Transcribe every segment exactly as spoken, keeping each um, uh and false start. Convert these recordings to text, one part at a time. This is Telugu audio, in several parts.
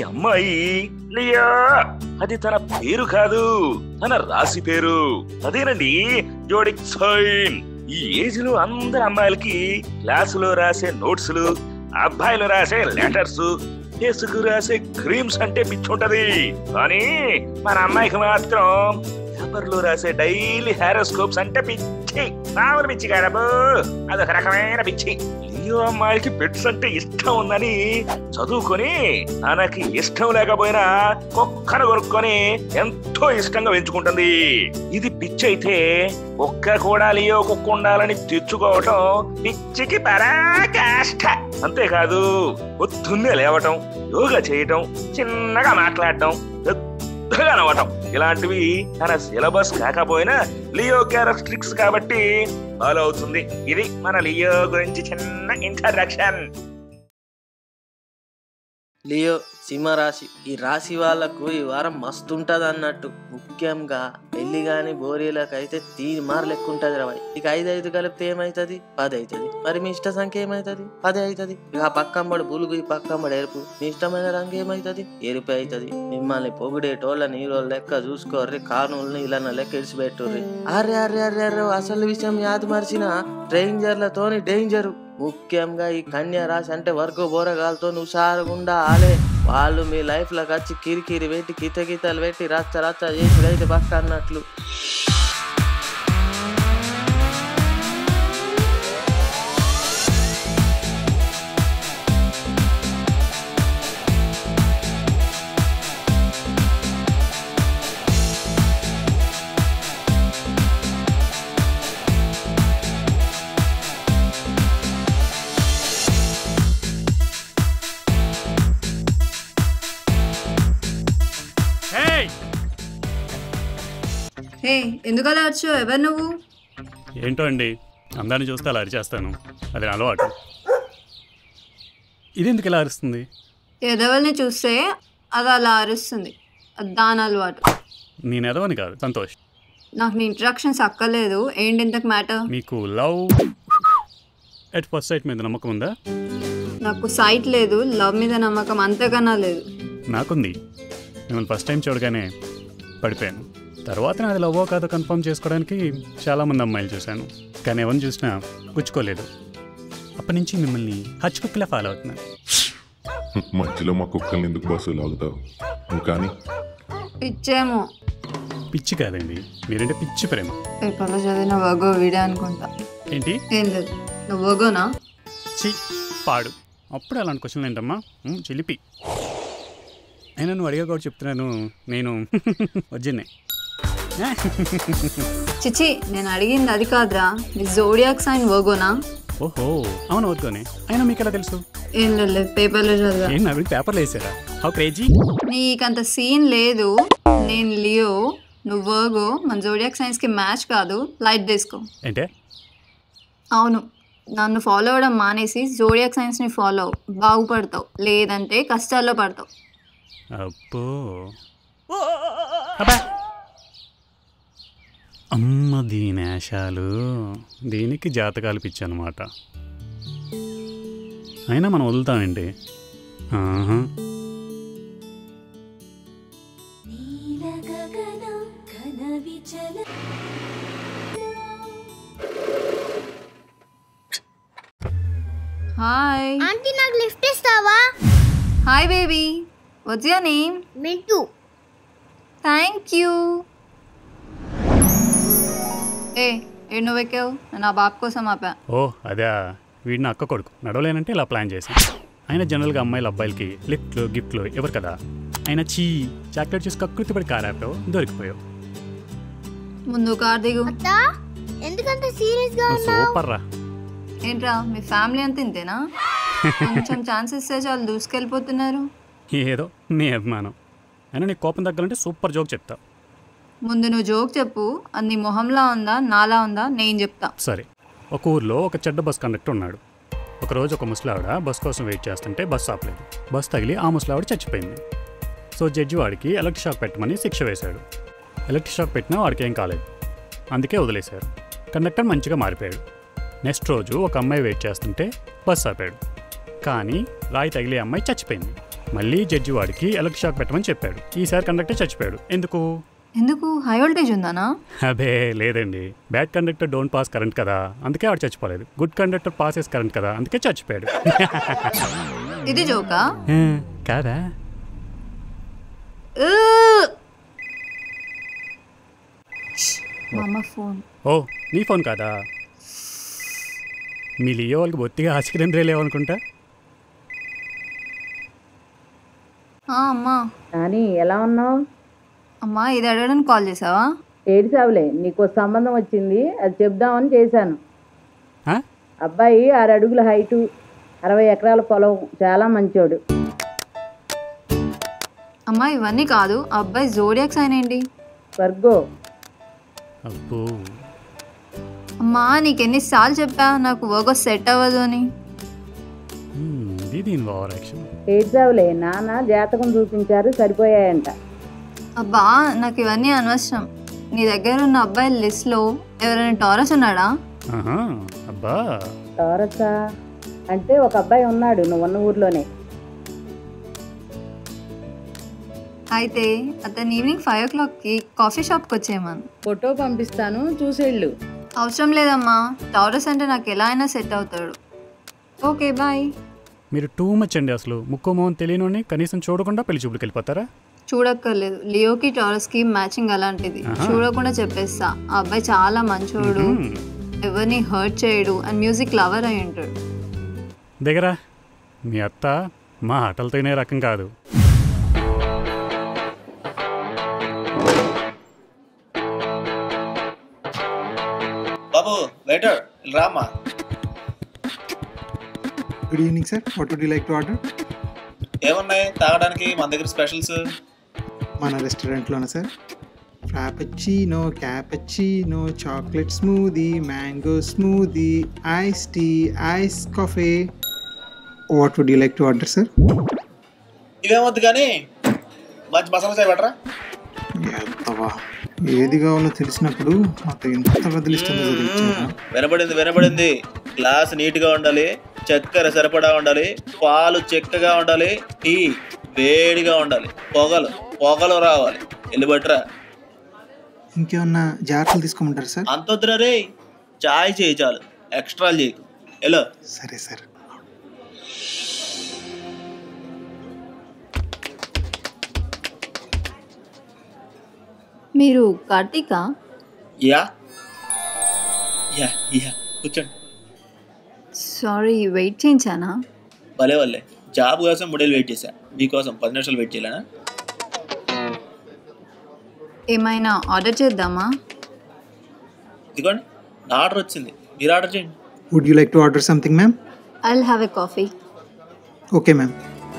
అమ్మాయి లియో, అది తన పేరు కాదు, తన రాశి పేరు. అదేనండి జోడిక్ సైన్. ఈ ఏజ్ లో అందరు అమ్మాయిలకి క్లాసులో రాసే నోట్స్లు, అబ్బాయిలు రాసే లెటర్స్, ఫేసుకు రాసే క్రీమ్స్ అంటే పిచ్చుంటది. కానీ మన అమ్మాయికి మాత్రం పేపర్లో రాసే డైలీ హారోస్కోప్స్ అంటే పిచ్చి. మామూలు పిచ్చి కాదబ్బో, అదొక రకమైన పిచ్చి. లియో అమ్మాయికి పెట్స్ అంటే ఇష్టం ఉందని చదువుకొని తనకి ఇష్టం లేకపోయినా కుక్కను కొనుక్కొని ఎంతో ఇష్టంగా పెంచుకుంటుంది. ఇది పిచ్చి అయితే కుక్క కూడా లియో కుక్క ఉండాలని తెచ్చుకోవటం పిచ్చికి పరాకాష్ఠ. అంతేకాదు పొద్దున్నే లేవటం, యోగా చేయటం, చిన్నగా మాట్లాడటం, పెద్దగా నవ్వటం, ఇలాంటివి తన సిలబస్ కాకపోయినా లియో క్యారెక్టరిస్టిక్స్ కాబట్టి ఫాలో అవుతుంది. ఇది మన లియో గురించి చిన్న ఇంట్రడక్షన్. లియో సింహరాశి. ఈ రాశి వాళ్ళకు ఈ వారం మస్తు ఉంటది అన్నట్టు. ముఖ్యంగా పెళ్లి గాని బోరీలకైతే తీని మార్ లెక్క ఉంటది రవాయి. ఇక ఐదు ఐదు కలిపితే ఏమైతుంది? పది అవుతుంది. మరి మీ ఇష్ట సంఖ్య ఏమైతుంది? పది అవుతుంది. ఇక ఆ పక్కంబడి బులుగు, ఈ పక్కంబడి ఎరుపు. మీ ఇష్టమైన రంగు ఏమైతుంది? ఎరుపు అవుతుంది. మిమ్మల్ని పొగిడేటోళ్ళని హీరో లెక్క చూసుకోర్రి, కానూళ్ళని ఇలా లెక్క ఇడిచిపెట్టుర్రి. అరే అరే అరే అరే అసలు విషయం యాది మర్చిన స్ట్రేంజర్లతోని డేంజరు. ముఖ్యంగా ఈ కన్యా రాశి అంటే వర్గ బోరగాలతో హుషారుగుండా ఆలే. వాళ్ళు మీ లైఫ్ లోకి వచ్చి కిరికిరి పెట్టి కిత కితలు పెట్టి రచ్చ రచ్చ చేసి అయితే పక్క అన్నట్లు. హే, ఎందుకు అలా వచ్చావు? ఎవరు నువ్వు? ఏంటో అండి, అందరిని చూస్తే అలా అరిచేస్తాను. అది నా అలవాటు. ఇది ఎందుకు ఇలా అరుస్తుంది? ఎదవల్ని చూస్తే అది అలా అరుస్తుంది. అది దాని అలవాటు. నేను ఎదవని కాదు, సంతోష్. నాకు నీ ఇంట్రడక్షన్స్ అక్కర్లేదు. ఏంటి ఇంతకు మ్యాటర్? మీకు లవ్ ఎట్ ఫస్ట్ సైట్ మీద నమ్మకం ఉందా? నాకు సైట్ లేదు, లవ్ మీద నమ్మకం అంతకన్నా లేదు. నాకుంది. మిమ్మల్ని ఫస్ట్ టైం చూడగానే పడిపోయాను. తర్వాత నాది లవ్వో కాదో కన్ఫర్మ్ చేసుకోవడానికి చాలామంది అమ్మాయిలు చూశాను, కానీ ఎవరిని చూసినా గుచ్చుకోలేదు. అప్పటి నుంచి మిమ్మల్ని హచ్ కుక్కలా ఫాలో అవుతున్నాను. మధ్యలో మా కుక్కల్ని ఎందుకు బస్సు లాగుతావు? కానీ పిచ్చేమో. పిచ్చి కాదండి, మీరంటే పిచ్చి ప్రేమ. పేపర్లో చదివిన వగో వీడే అనుకుంటా. ఏంటి? ఏం లేదు. నువ్వు వగోనా? చి పాడు. అప్పుడు అలాంటి క్వశ్చన్లు ఏంటమ్మా, చిలిపి. అయినా నువ్వు అడిగా కూడా చెప్తున్నాను, నేను వచ్చిన్నే. చిచి, నేను అడిగింది అది కాదురా. నీ జోడియాక్ సైన్ వర్గోనా? ఓహో, అవును వర్గోనే. అయినా మీకు ఎలా తెలుసు? ఏం లేదు, పేపర్లో చదివా. ఏం నాకు పేపర్లో వేసారా? How crazy. నీకంత సీన్ లేదు. నేను లియో, నువ్వు వర్గో. మన జోడియాక్ సైన్స్కి మ్యాచ్ కాదు. లైట్ తీసుకో. ఏంటే? అవును, నన్ను ఫాలో అవ్వడం మానేసి జోడియాక్ సైన్స్ని ఫాలో అవ్వు. బాగుపడతావు, లేదంటే కష్టాల్లో పడతావు. అబ్బో, అమ్మ దీని ఆశాలు. దీనికి జాతకాలు పిచ్చనమాట. అయినా మనం వదులుతామండి. ఆహా, హాయ్ ఆంటీ, నాకు లిఫ్ట్ ఇస్తావా? Hi baby, what's your name? Mintu. Thank you. ఏ ఏ నువ్వు ఎక్కావు? నేను ఆ బాబు కోసం ఆపా. ఓ అదే, వీడిని అక్క కొడుకు. నడవలేనంటే ఇలా ప్లాన్ చేశాం. అయినా జనరల్గా అమ్మాయిలు అబ్బాయిలకి లిఫ్ట్లు గిఫ్ట్లు ఎవరు కదా. అయినా చీ చాక్లెట్ చూసి కకృతి పడి కార్ ఆపావు, దొరికిపోయావు. ముందు కార్ దిగు. ఎందుకంత సీరియస్ గా ఉన్నావు? సూపర్ రా. ఏంట్రా, మీ ఫ్యామిలీ అంత ఇంతేనా? కొంచెం ఛాన్స్ ఇస్తే చాలు దూసుకెళ్ళిపోతున్నారు. ఏదో నీ అభిమానం. అయినా నీకు కోపం తగ్గాలంటే సూపర్ జోక్ చెప్తా. ముందు నువ్వు జోక్ చెప్పు. అది నీ మొహంలా ఉందా నాలా ఉందా నేను చెప్తా. సరే, ఒక ఊర్లో ఒక చెడ్డ బస్ కండక్టర్ ఉన్నాడు. ఒకరోజు ఒక ముసలావిడ బస్ కోసం వెయిట్ చేస్తుంటే బస్ ఆపలేదు. బస్ తగిలి ఆ ముసలావిడ చచ్చిపోయింది. సో జడ్జి వాడికి ఎలక్ట్రిక్ షాక్ పెట్టమని శిక్ష వేశాడు. ఎలక్ట్రిక్ షాక్ పెట్టినా వాడికి ఏం కాలేదు, అందుకే వదిలేశారు. కండక్టర్ మంచిగా మారిపోయాడు. నెక్స్ట్ రోజు ఒక అమ్మాయి వెయిట్ చేస్తుంటే బస్ ఆపాడు, కానీ రాయి తగిలే అమ్మాయి చచ్చిపోయింది. మళ్ళీ జడ్జి వాడికి ఎలక్ట్రిక్ షాక్ పెట్టమని చెప్పాడు. ఈసారి కండక్టర్ చచ్చిపోయాడు. ఎందుకు? ఎందుకు? హై వోల్టేజ్ ఉందానా? అదే లేదండి, bad conductor don't pass current కదా, అందుకే వాడు చచ్చిపోలేదు. గుడ్ కండక్టర్ పాసెస్ కరెంట్ కదా, అందుకే చచ్చిపోయాడు. ఇది జోకా కాదా? మా అమ్మ ఫోన్. ఓ నీ ఫోన్ కాదా? మీ లియో వాళ్ళకి బొత్తిగా ఆశ్చర్యం రేలేవనుకుంటా. అమ్మా నాని ఎలా ఉన్నావు? అమ్మా ఇది అడగడానికి కాల్ చేసావా? ఏడిసావులే, నీకు సంబంధం వచ్చింది, అది చెప్దామని చేశాను. ఆ? అబ్బాయి ఆరు అడుగుల హైటు, అరవై ఎకరాల పొలం, చాలా మంచోడు. అమ్మా ఇవన్నీ కాదు, అబ్బాయి జోడియాక్ సైన్ ఏంటి? వర్గో. అబ్బో అమ్మా నీకెన్నిసార్లు చెప్పా నాకు వర్గో సెట్ అవ్వదు అని. ఇది దీని ఓవర్ యాక్షన్. ఏడ్చావులే, నాన్న జాతకం చూపించారు, సరిపోయాయంట. అబ్బా నాకు ఇవన్నీ అనవసరం. నీ దగ్గర ఉన్న అబ్బాయి లిస్ట్లో ఎవరైనా టారస్ ఉన్నాడా? అబ్బా టారసా అంటే ఒక అబ్బాయి ఉన్నాడు, నువ్వు ఉన్న ఊర్లోనే. అయితే అతను ఈవినింగ్ ఫైవ్ ఓ క్లాక్కి కాఫీ షాప్కి వచ్చేయమను. ఫోటో పంపిస్తాను, చూసేళ్ళు. అవసరం లేదమ్మా, టారస్ అంటే నాకు ఎలా అయినా సెట్ అవుతాడు. Okay bye. మీరు టూ మచ్ అండి, అసలు ముక్కు మోహన్ తెలియని కనీసం చూడకుండా పెళ్లి చూపులకు వెళ్ళిపోతారా? చూడక్కర్లేదు, లియోకి టారస్కి మ్యాచింగ్ అలాంటిది. చూడకుండా చెప్పేస్తా, ఆ అబ్బాయి చాలా మంచోడు, ఎవరిని హర్ట్ చేయడు అండ్ మ్యూజిక్ లవర్ అయి ఉంటాడు. దగ్గర మీ అత్త మా ఆటలు తినే రకం కాదు. బాబు waiter Rama. Good evening sir, what would you like to order? ఏమున్నాయి తాగడానికి మన దగ్గర స్పెషల్స్? మన రెస్టారెంట్లోనే sir, frappuccino, cappuccino, chocolate smoothie, mango smoothie, ice tea, ice coffee. What would you like to order sir? ఇవేమొద్దు కానీ మంచి మసాలా చాయ్ పట్టరా. ఎంతవా ఏది కావాలో తెలిసినప్పుడు మాకు ఎంత వదిలిస్తుందో. వినబడింది వినబడింది. గ్లాస్ నీట్గా ఉండాలి, చక్కెర సరిపడా ఉండాలి, పాలు చెక్కగా ఉండాలి, టీ వేడిగా ఉండాలి, పొగలు పొగలు రావాలి. వెళ్ళి పట్టరా. ఇంకేమన్నా జాగ్రత్తలు తీసుకోమంటారు సార్? అంత వద్దురా రే, చాయ్ చేయి చాలు, ఎక్స్ట్రా చేయకు. ఎలా? సరే సార్. మీరు కార్తీకా? యా యా యా కూర్చోండి. సారీ వెయిట్ చేయించానా? భలే వాళ్ళే, జాబ్ కోసం మూడేళ్ళు వెయిట్ చేశా, మీకోసం పది నిమిషాలు వెయిట్ చేయలేనా? ఏమైనా ఆర్డర్ చేద్దామా? ఇదిగోండి నా ఆర్డర్ వచ్చింది, మీరు ఆర్డర్ చేయండి. Would you like to order something ma'am? I'll have a coffee. Okay ma'am.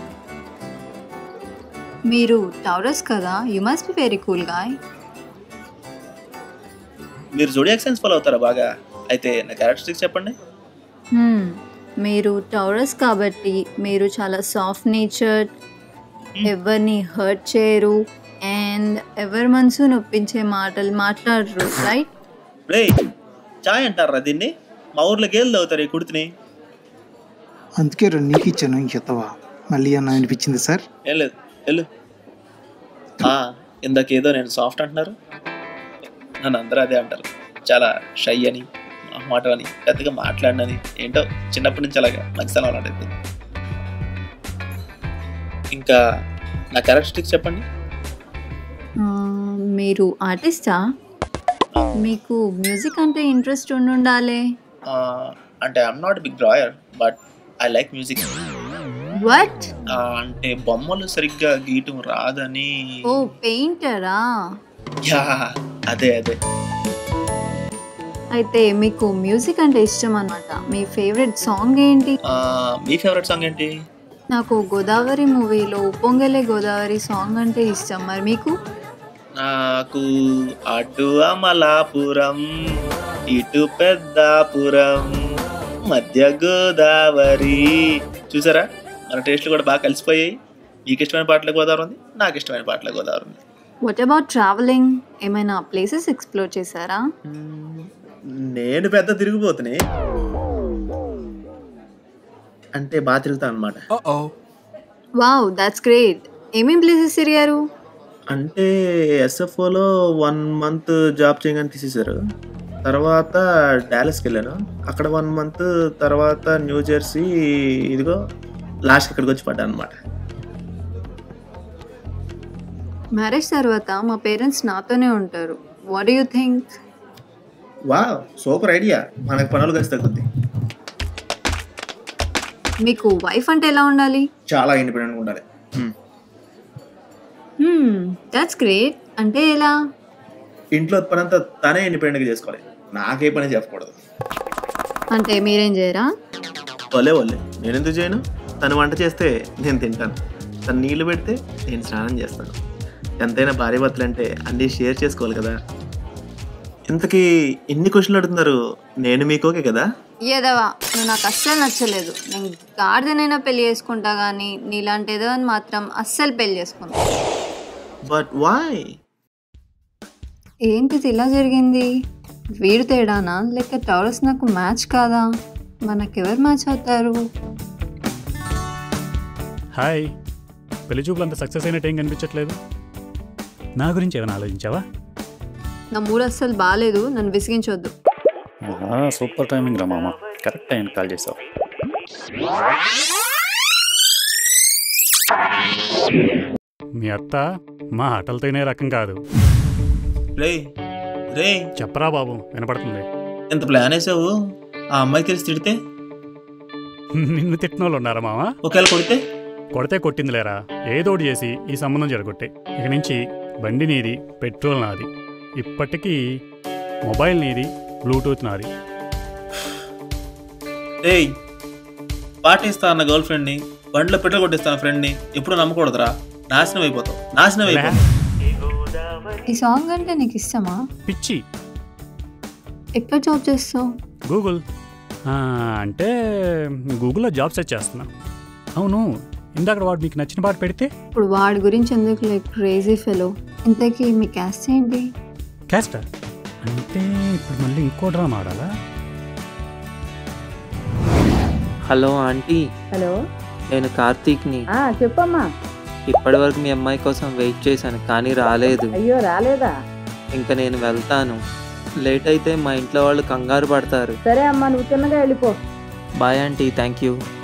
మీరు టౌరస్ కదా, you must be very cool guy. మీరు జోడియాక్ సైన్స్ ఫాలో అవుతారా బాగా? అయితే నా క్యారెక్టరిస్టిక్స్ చెప్పండి. మీరు టౌరస్ కాబట్టి మీరు చాలా సాఫ్ట్ నేచర్డ్, ఎవరిని హర్ట్ చేయరు అండ్ ఎవరి మనసు నొప్పించే మాటలు మాట్లాడరు, రైట్? రే చాయ్ అంటారా దీన్ని? మా ఊర్లో గేదెలు తాగుతారు ఈ కుడితిని. అందుకే రెండు నీకు ఇచ్చాను, ఇంకెత్తవా మళ్ళీ అన్న అనిపించింది సార్. ఏం లేదు వెళ్ళు. ఇందాక ఏదో నేను సాఫ్ట్ అంటున్నారు, నన్ను అందరూ అదే అంటారు. చాలా షై అని, మాట అని, పెద్దగా మాట్లాడినని, ఏంటో చిన్నప్పటి నుంచి అలాగా మంచితనం అలాంటిది. ఇంకా నా క్యారెక్టరిస్టిక్స్ చెప్పండి. మీరు ఆర్టిస్టా? మీకు మ్యూజిక్ అంటే ఇంట్రెస్ట్ ఉండాలి. అంటే I'm not big drawer but I like music. What? అంటే బొమ్మలు సరిగ్గా గీయటం రాదని. ఓ పెయింటరా? యా అదే అదే. అయితే మీకు మ్యూజిక్ అంటే ఇష్టం అన్నమాట. మీ ఫేవరెట్ సాంగ్ ఏంటి? మీ ఫేవరెట్ సాంగ్ ఏంటి? నాకు గోదావరి మూవీలో పొంగలే గోదావరి సాంగ్ అంటే ఇష్టం. మరి మీకు? నాకు అటు అమలాపురం, ఇటు పెద్దాపురం, మధ్య గోదావరి. చూసారా మన టేస్ట్లు కూడా బాగా కలిసిపోయాయి. మీకు ఇష్టమైన పాటల గోదావరి ఉంది, నాకు ఇష్టమైన పాటల గోదావరి ఉంది. What about travelling? ఏమైనా ప్లేసెస్ ఎక్స్ప్లోర్ చేశారా? నేను పెద్ద తిరిగిపోతున్నా, అంటే బాగా తిరుగుతాను అనమాట. Wow that's great. ఏమేం ప్లేసెస్ తిరిగారు? అంటే ఎస్ఎఫ్ఓలో వన్ మంత్ జాబ్ చేయగానే తీసేశారు. తర్వాత డాలస్కి వెళ్ళాను, అక్కడ వన్ మంత్. తర్వాత న్యూ జెర్సీ, ఇదిగో లాస్ట్కి ఇక్కడికి వచ్చి పడ్డాను అనమాట. మ్యారేజ్ తర్వాత మా పేరెంట్స్ నాతోనే ఉంటారు. What do you think? వా సూపర్ ఐడియా, మనకు పనులు కలిసి తగ్గుద్ది. మీకు వైఫ్ అంటే ఎలా ఉండాలి? చాలా ఇండిపెండెంట్గా ఉండాలి. That's great. అంటే ఎలా? ఇంట్లో పని అంతా తనే ఇండిపెండెంట్గా చేసుకోవాలి, నాకే పని చెప్పకూడదు. అంటే మీరేం చేయరా? వలే వలే నేను ఎందుకు చేయను? తను వంట చేస్తే నేను తింటాను, తను నీళ్లు పెడితే నేను స్నానం చేస్తాను. ఎంతైనా భార్య భర్తలు అంటే అన్నీ షేర్ చేసుకోవాలి కదా. ఇంతకీ ఎన్ని క్వశ్చన్లు అడుగుతున్నారు? నేను మీకు ఓకే కదా? ఏదవా నువ్వు నాకు అస్సలు నచ్చలేదు. నేను గార్డెనైనా పెళ్లి చేసుకుంటా కానీ నీలాంటి ఏదో అని మాత్రం అస్సలు పెళ్లి చేసుకుంటా. But why? ఏంటిది ఇలా జరిగింది? వీడు తేడానా లేక టౌరస్ నాకు మ్యాచ్ కాదా? మనకెవరు మ్యాచ్ అవుతారు? హాయ్, పెళ్లి చూపులు అంత సక్సెస్ అయినట్టు ఏం కనిపించట్లేదు. నా గురించి ఏమైనా ఆలోచించావా? నా మూడు అస్సలు బాగాలేదు, నన్ను విసిగించొద్దు. సూపర్ టైమింగ్ రా మామ, కరెక్ట్ టైం కాల్ చేసావు. మీ అత్త మా ఆటలు తినే రకం కాదు. రే రే చెప్పరా బాబు, వినపడుతుంది. ఎంత ప్లాన్ వేసావు? ఆ అమ్మాయి తెలిసి తిడితే? నిన్ను తిట్టిన వాళ్ళు ఉన్నారా మామ? ఒకవేళ కొడితే? కొడితే కొట్టింది లేరా, ఏదోటి చేసి ఈ సంబంధం జరగొట్టే. ఇక నుంచి బండి నీది, పెట్రోల్ నాది, ఇప్పటికీ మొబైల్ నీది, బ్లూటూత్ నాది. ఏయ్, పాటిస్తా అన్న గర్ల్ ఫ్రెండ్ని, బండిలో పెట్రోల్ కొట్టిస్తాను ఫ్రెండ్ని ఎప్పుడు నమ్మకూడదురా. నాశనం అయిపోతావు, నాశనం అయిపోతావు. ఈ సాంగ్ అంటే నీకు ఇష్టమా? పిచ్చి. ఎక్కడ జాబ్ చేస్తావు? గూగుల్. అంటే గూగుల్లో జాబ్ సెర్చ్ చేస్తున్నా. అవును, ఇందాక వాడు మీకు నచ్చిన పాట పెడితే? ఇప్పుడు వాడి గురించి ఎందుకు లైక్ క్రేజీ ఫెలో. ఇంతకీ మీ క్యాస్ట్ ఏంటి? క్యాస్టా అంటే ఇప్పుడు మళ్ళీ ఇంకో డ్రామా ఆడాలా? Hello aunty. హలో, నేను కార్తీక్ని. ఆ, చెప్పమ్మా. ఇప్పటి వరకు మీ అమ్మాయి కోసం వెయిట్ చేశాను కానీ రాలేదు. అయ్యో రాలేదా? ఇంకా నేను వెళ్తాను, లేట్ అయితే మా ఇంట్లో వాళ్ళు కంగారు పడతారు. సరే అమ్మా, నువ్వు చిన్నగా వెళ్ళిపో. Bye aunty, thank you.